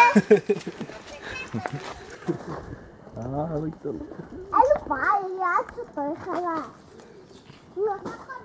Ah, heb ik dat. En de paai, ja, het is toch gelijk.